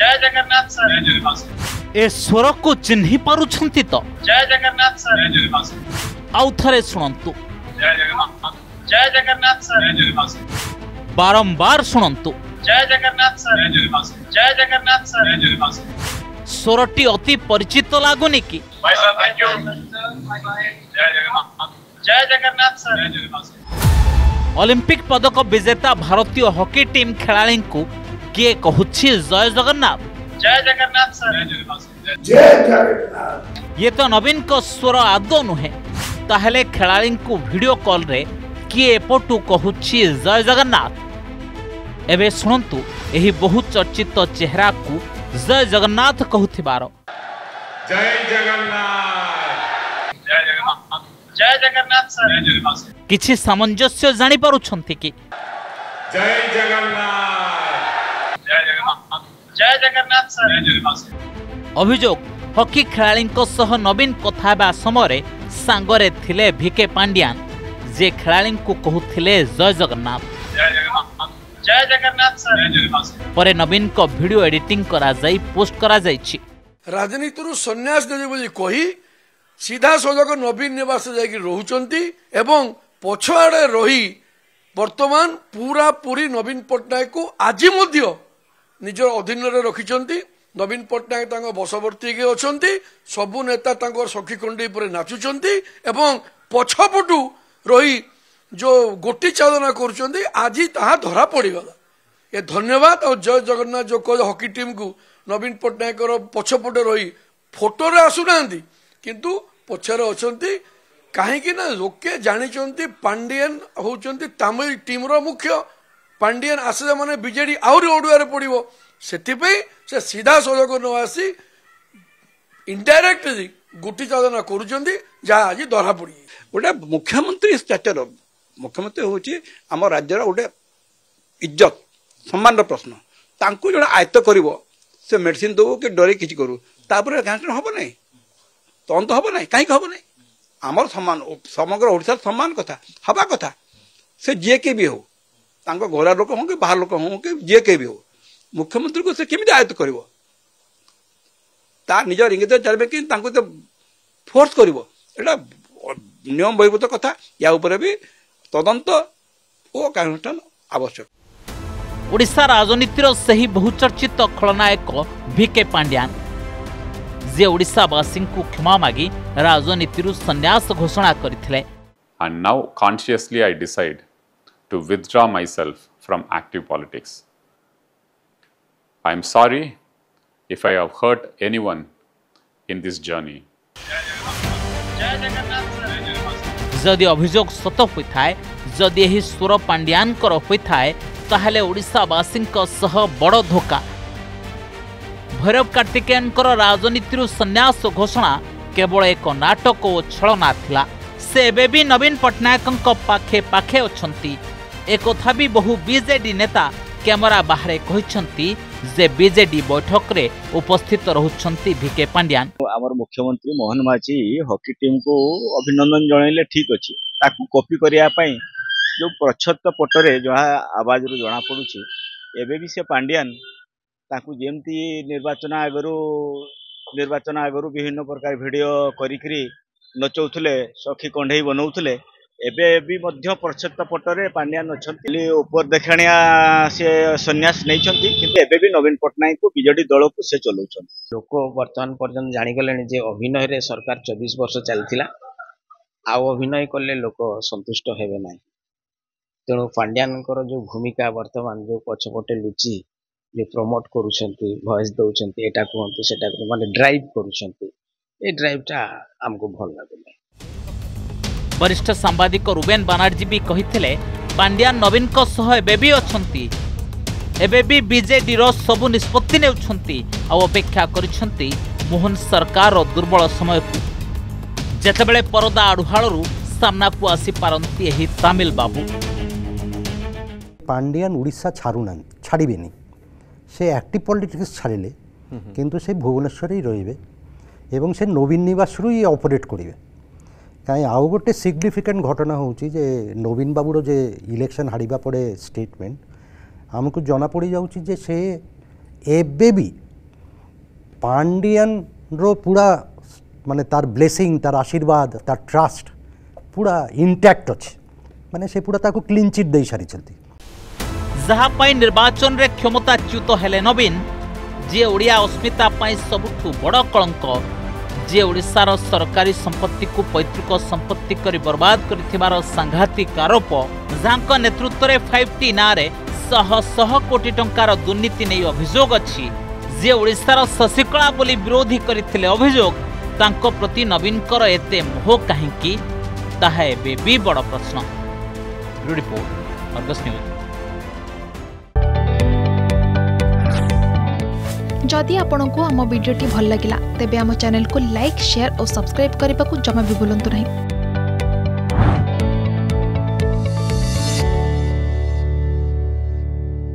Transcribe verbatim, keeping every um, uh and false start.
जय जगन्नाथ सर। जय जगन्नाथ सर। ए स्वर को चिन्हि पारुछंती तो जय जगन्नाथ सर। जय जगन्नाथ सर। आउ थरे सुनंतु जय जगन्नाथ। जय जगन्नाथ सर। जय जगन्नाथ सर। बारंबार सुनंतु जय जगन्नाथ सर। जय जगन्नाथ सर। जय जगन्नाथ सर। जय जगन्नाथ सर। स्वरटी अति परिचित लागुनी कि भाई साहब थैंक यू। जय जगन्नाथ। जय जगन्नाथ सर। जय जगन्नाथ सर। ओलंपिक पदक विजेता भारतीय हॉकी टीम खेलाड़ी को किए कहूछि जय जगन्नाथ। जय जगन्नाथ सर। जय जगन्नाथ सर। जय जगन्नाथ। ये तो नवीन को स्वर आदौ नुहे ताहले खेलाड़ी को वीडियो कॉल रे किए एपटू कहूछि जय जगन्नाथ। एबे सुनंतु एही बहुत चर्चित चेहरा को जय जगन्नाथ कहूथिबार। जय जगन्नाथ। जय जगन्नाथ। जय जगन्नाथ सर। जय जगन्नाथ सर। किछि सामंजस्य जानि पारुछंती कि जय जगन्नाथ। जय जगन्नाथ। जय जगन्नाथ सर। जय जगन्नाथ सर। अभियोग हॉकी खेलाड़ी सह नवीन कथा समय सांगरे थिले भिके पांड्यान जे खेलाड़ी को कहूथिले जय जगन्नाथ। जय जगन्नाथ। जय जगन्नाथ सर। जय जगन्नाथ सर। परे नवीन को वीडियो एडिटिंग करा जाई पोस्ट करा जाईछि। राजनीति सन्यास देवे बोली कही सीधा सजग नवीन निवास जाकि रोचंती एवं पछआड़े रही वर्तमान पूरा पूरी नवीन पट्टनायक को आज मध्य निजर अधीन रखिंट। नवीन पट्टनायक तांको बशवर्ती अच्छा सबू नेता तांको सखी कंडी पर नाचुंट एवं पछपटू रही जो गोटी चालना कर आज ता धरा पड़गला। ये धन्यवाद और जय जगन्नाथ जो कह हॉकी टीम को नवीन पट्टनायक पछपटे रही फोटो आसुना किंतु पछरे अच्छा कहीं ना लोके जानी पांडियन होती तमिल टीम रो मुख्य पांडियन आसे माने बीजेडी आउरी ओडुआरे पड़ो से सीधा सजग न आसी इनडायरेक्टली गुटी चालना कर आज धरा पड़ी। गोटे मुख्यमंत्री स्टेचर मुख्यमंत्री हूँ आम राज्यर गोटे इज्जत सम्मान प्रश्न तांकु जो आयत्त कर से मेडिसिन दो कि डरे किसी करू तापर कैंसर हम ना तहन तो हम ना कहीं हम ना आमर सम्मान समग्र ओडिशा सम्मान कथा हवा कथा से जी के भी हो तांको घोड़ा लोक हो कि बाहर लोक हो कि जी के भी हो मुख्यमंत्री को से केमी आयत्त कर निजर इंगित चलते कि तो फोर्स कर नियम बहिर्भूत कथा या ऊपर भी तदंत और कार्यानुष्ठान आवश्यक। ओडिशा राजनीतिर सही बहुचर्चित खलनायक भिके पांड्यान जे ओडिशावासी को क्षमा मागी राजनीतिर संन्यास घोषणा करथिले। And now consciously I decide to withdraw myself from active politics. I am sorry if I have hurt anyone in this journey. जदि अभियोग सत होइथाय जदि एही स्वर पांड्यानकर होइथाय ताहले ओडिशावासी सह बड़ धोखा। भैरव कार्तिकेयनकर राजनीतिर संन्यास घोषणा केवल एक नाटक और छलना थिला। से एबे भी नवीन पट्टनायक पाखे पाखे अछंती। एक कथा भी बहु बीजेडी नेता कैमरा बाहरे कहिसंती जे बीजेडी बैठक रे उपस्थित रहुछंती भिके पांड्यान। आमर मुख्यमंत्री मोहन माझी हॉकी टीम को अभिनंदन जणाइले ठीक अछि ताकू कॉपी करिया पई जो प्रच्छत्त पटरे जहा आवाज रु जना पडुछि एबे भी से पांड्यान ताकू जेमती निर्वाचन आगरु निर्वाचन आगरु विभिन्न प्रकार वीडियो करिकरी नचौथले सखी कंढई बनौथले एबे भी मध्य प्रच्छत्त पटरे पांड्यान अछंती ऊपर देखाणिया से संन्यास नहीं छंती किंतु एबे भी नवीन पट्टनायक को बीजेडी दल को से चलाउछन। लोक वर्तमान पर्यंत जानी गलेनी जे अभिनय रे सरकार चौबीस वर्ष चलथिला आ अभिनय कले लोक संतुष्ट हेबे नाही तेणु पांड्यानकर जो भूमिका वर्तमान जो पछपटे लुची जे प्रमोट करूछंती वॉइस दउछंती एटा कहंतु सेटा माने ड्राइव करूछंती ए ड्राइवटा हमको भल लागले। वरिष्ठ सांबादिक रुबेन बानार्जी भी कहिथिले पांड्यान नवीन को सह एबे भी अछंती एबे भी बीजेडी रो सबु निष्पत्ति नेउछंती आ अपेक्षा करिसंती मोहन सरकार रो दुर्बल समय को जेतेबेले परदा आडुहाळरू सामना को आसी पारंती एही तमिल बाबू। पांड्यान उड़ीसा छाड़ूना छाड़बेनि से एक्टिव पॉलिटिक्स छाड़िले किंतु से भुवनेश्वर ही रहिबे एवं से नवीन निवास रु ये ऑपरेट करिवे कहीं आउ गोटे सिग्निफिकेंट घटना होची जे नवीन बाबूर जे इलेक्शन हारिबा पड़े स्टेटमेंट आमको जना पड़ जाउची जे से एबे भी पांडियन रो पूरा माने तार ब्लेसिंग तार आशीर्वाद तार ट्रस्ट पूरा इंटैक्ट अच्छे माने से पूरा ताको क्लीन चिट दे सारी चलती जहा पाई निर्वाचन रे क्षमताच्युत हेले नवीन जे ओडिया अस्मिता पाई सबुठु बड़ कलंक जे ओडिशार सरकारी संपत्ति को पैतृक संपत्ति करी बर्बाद करिथिबार सांघातिक आरोप जांक नेतृत्व रे फाइव टी नारे शह शह कोटी टंकार दुर्नीति नै अभियोग अछि जे ओडिशार शशिकला बोली विरोधी करिथिले अभियोग तांको प्रति नवीनकर एते मोह काहेकि ताहा एबे भी बड़ प्रश्न। Report Argus news. जदि आपंक आम भिडी भल लगा तेब आम चैनल को लाइक शेयर और सब्सक्राइब करने को जमा भी भूलु नहीं।